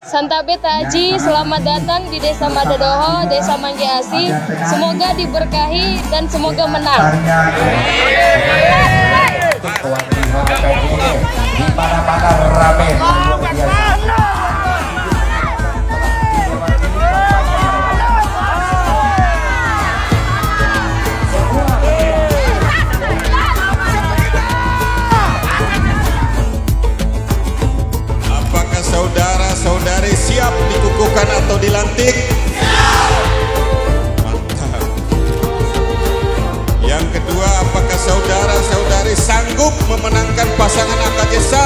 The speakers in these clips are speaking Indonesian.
Santa Betaji, selamat datang di Desa Madadoho, Desa Mangge Asi. Semoga diberkahi dan semoga menang. Di mana-mana rame. Saudara-saudari siap dikukuhkan atau dilantik? Mantap. Yang kedua, apakah saudara-saudari sanggup memenangkan pasangan AKJSA?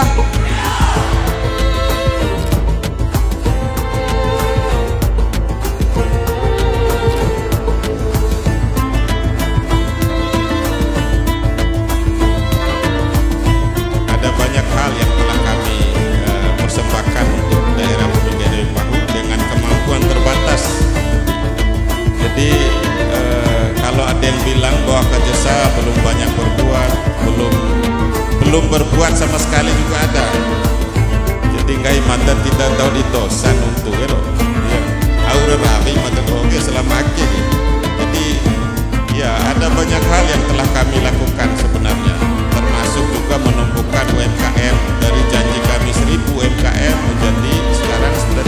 Ada banyak hal yang telah kami persembahkan untuk daerah Bumi Dewi Pahu dengan kemampuan terbatas. Jadi kalau ada yang bilang bahwa AKJSA belum banyak berbuat, belum berbuat sama sekali juga ada. Jadi nggak mata tidak tahu ditosan untuk ya, aura rabi mata doge selama akhir. Jadi ya ada banyak hal yang telah kami lakukan sebenarnya, termasuk juga menumbuhkan UMKM dari janji kami 1000 UMKM menjadi sekarang sudah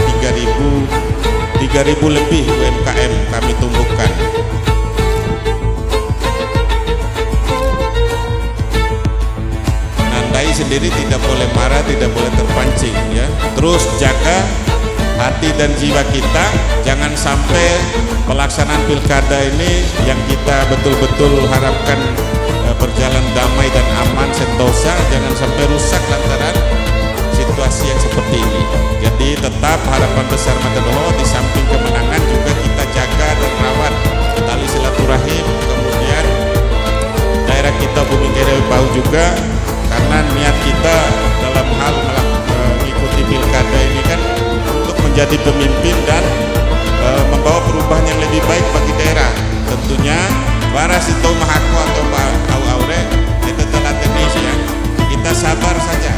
3.000 lebih UMKM kami tumbuhkan. Nandai sendiri tidak boleh marah, tidak boleh terpancing ya. Terus jaga hati dan jiwa kita, jangan sampai pelaksanaan pilkada ini yang kita betul-betul harapkan berjalan damai dan aman sentosa, jangan sampai rusak lantaran situasi yang seperti ini. Jadi tetap harapan besar Madadoho di samping kemenangan juga kita jaga dan rawat tali silaturahim, kemudian daerah kita Bumi Dewi Pahu juga, karena niat kita dalam hal mengikuti pilkada ini kan untuk menjadi pemimpin dan membawa perubahan yang lebih baik bagi daerah. Tentunya waras itu mahaku atau au aure itu telah teknis ya. Kita sabar saja.